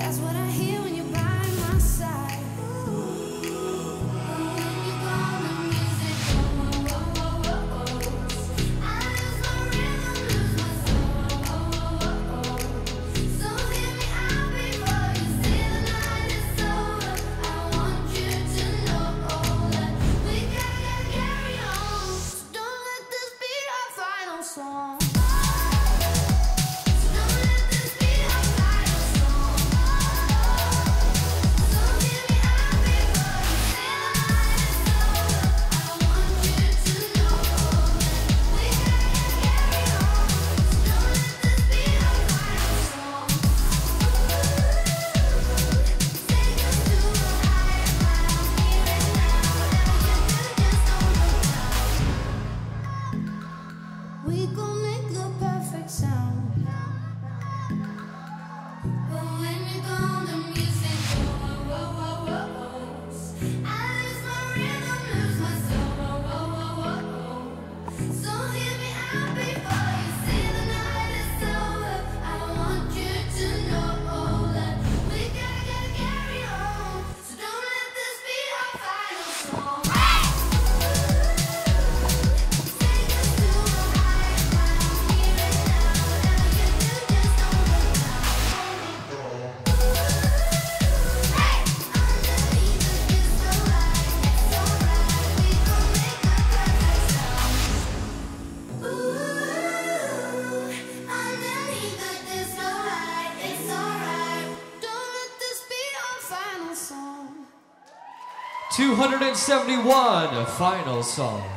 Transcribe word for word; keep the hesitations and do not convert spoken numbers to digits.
That's what I hear when you're by my side. When you go, the music goes. Oh, oh, oh, oh, oh. I lose my rhythm, lose my soul. Oh, oh, oh, oh. So hear me out before you say the night is over. I want you to know that we gotta carry on. So don't let this be our final song. We gon' make the perfect sound. But when you go, the music goes. Oh, oh, oh, oh. I lose my rhythm, lose my soul. Oh, oh, oh, oh. So hear me out before you say the night is over. I want you to know that we gotta, gotta carry on. So don't let this be our final song. two hundred seventy-one, final song.